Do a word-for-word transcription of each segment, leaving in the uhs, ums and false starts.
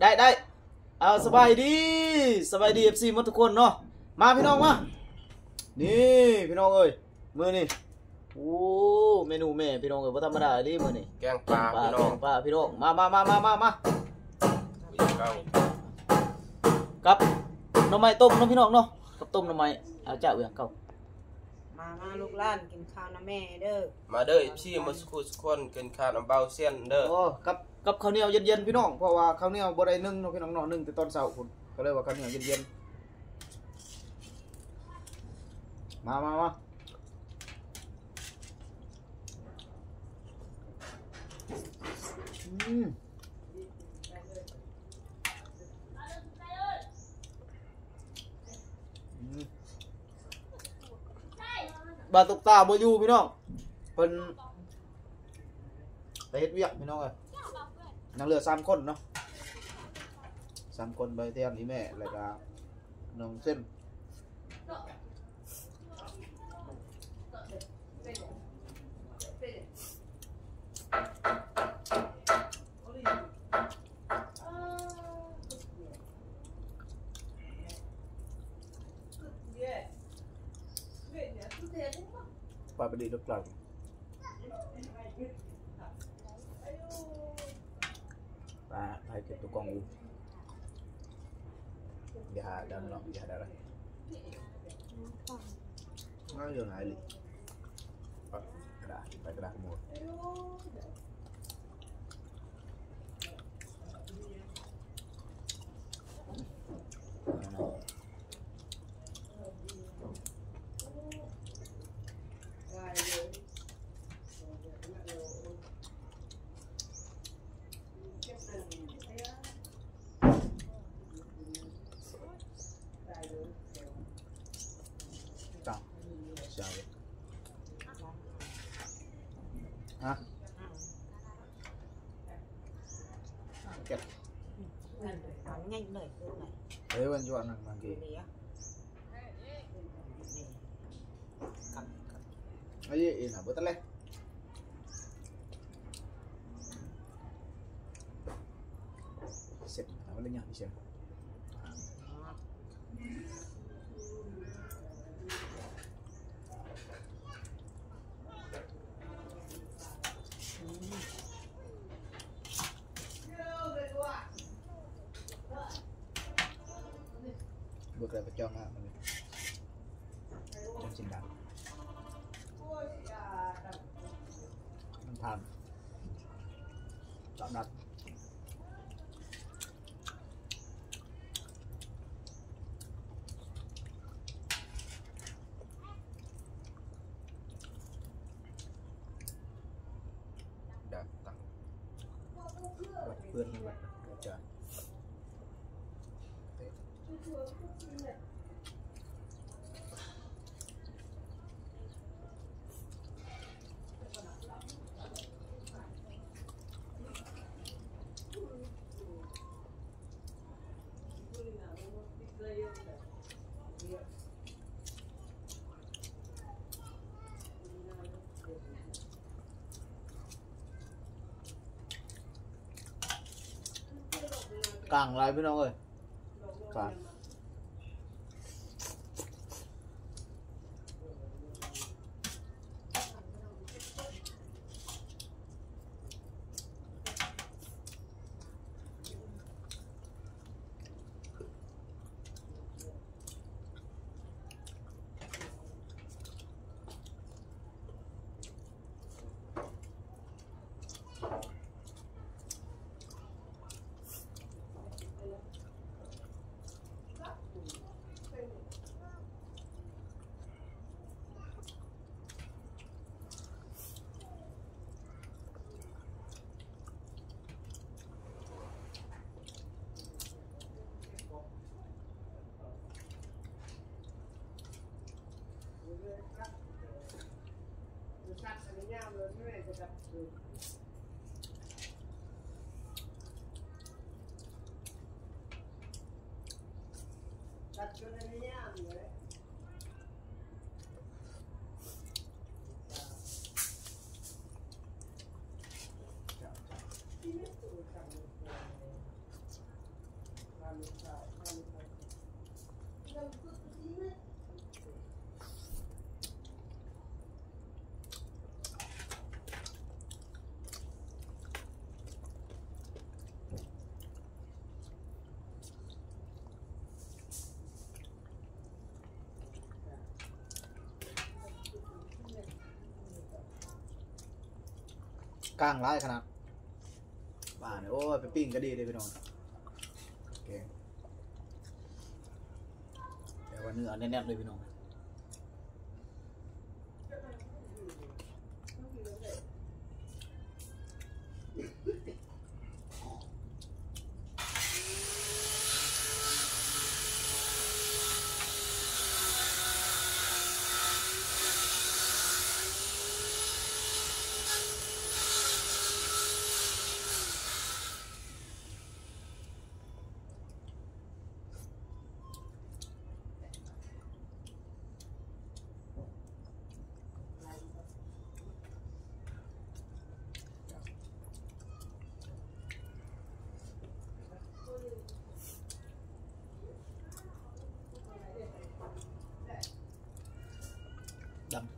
ได้ได้เอาสบายดีสบายดีเอฟซีหมดทุกคนเนาะมาพี่น้องมานี่พี่น้องเอ้ยมือนี่โอ้เมนูแม่พี่น้องเอ้ยบ่ธรรมดาดิมื้อนี่แกงปลาพี่น้องปลาพี่น้องมามามามามามาเก้ากับหน่อไม้ต้มเนาะพี่น้องเนาะกับต้มหน่อไม้เอาเจ้าเอื้อเก่ามามาลูกหลานกินข้าวนะแม่เด้อมาเด้อพี่มาสักคนสักคนกินข้าวน้ำเบาเส้นเด้อโอ้กับกับข้าวเหนียวเย็นๆพี่น้องเพราะว่าข้าวเหนียวบ่ได้นึ่งเนาะพี่น้องเนาะนึ่งแต่ตอนเช้าพุ่นก็เลยว่าข้าวเหนียวเย็นๆมามามาอืมบาตุกตาบ่อยู่พี่น้องเพิ่นไปเฮ็ดเวียกพี่น้องเอ้ยนั่งเรือสามคนเนาะสามคนไปเที่ยวนี่แม่แล้วก็น้องเส้นปลาประดิษฐ์ลูกปลาปลาไทยเก็บตัวกองอูอย่าดันหรอกอย่าดันอะไรง่ายอย่างไรเลยกระดาษไปกระดาษหมดจับใช่ฮะเก็บเอาง่ายเลยคือไหนเฮ้ยวันจวนนั่งมากี่ไอ้ยี่หน้าบุตรเลยเสร็จแล้วอะไรอย่างนี้ใช่ไหมบุกเลยไปจ้องอ่ะมันจังสินดังมันทานตอนนัดดักตังเพื่อนมันแบบจะ กลางไรพี่น้องเอ้ยกลางกลางร้ายขนาดป่าเนี่ยโอ้ยไปปิ้งก็ดีเลยพี่น้องโอเคแต่ว่าเนื้อแน่นๆเลยพี่น้องดำ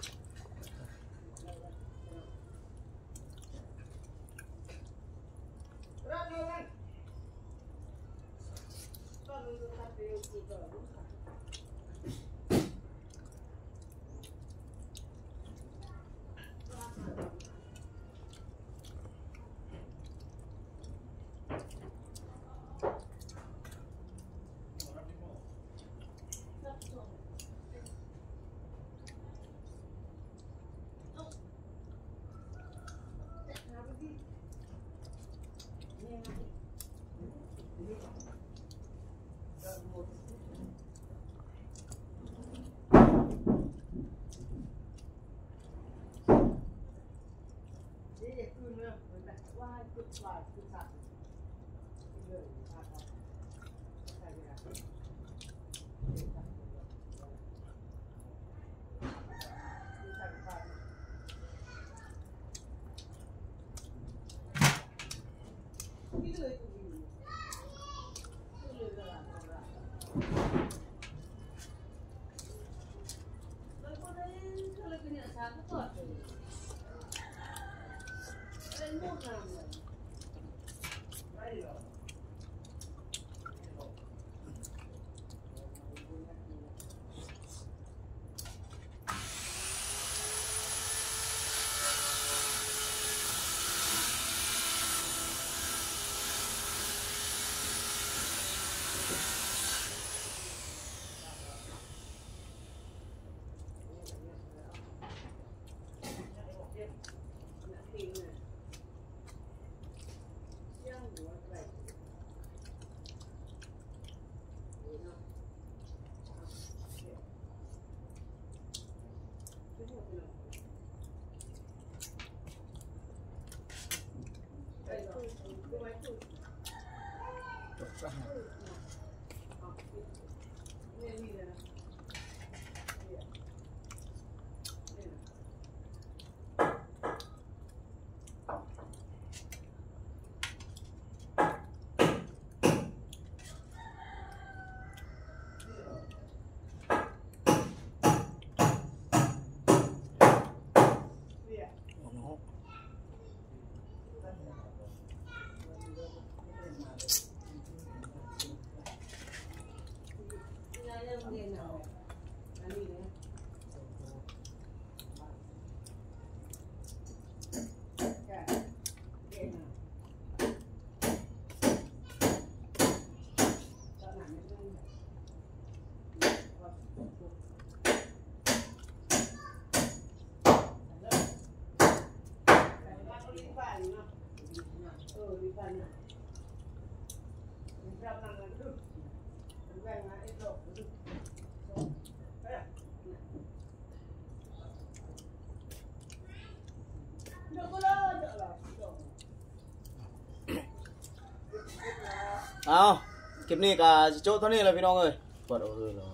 เอาคลิปนี้ก็โจ้เท่านี้เลยพี่น้องเอ้ยกดเอาเลยเหรอ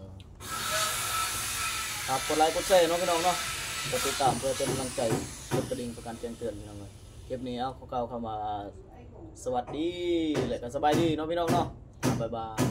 ครับกดไลค์กดแชร์เนาะพี่น้องเนาะกดติดตามเพื่อเป็นกำลังใจกดกระดิ่งประกันแจ้งเตือนพี่น้องเลยคลิปนี้เอาเขาเก่าเข้ามาสวัสดีและก็สบายดีเนาะพี่น้องเนาะบ๊ายบาย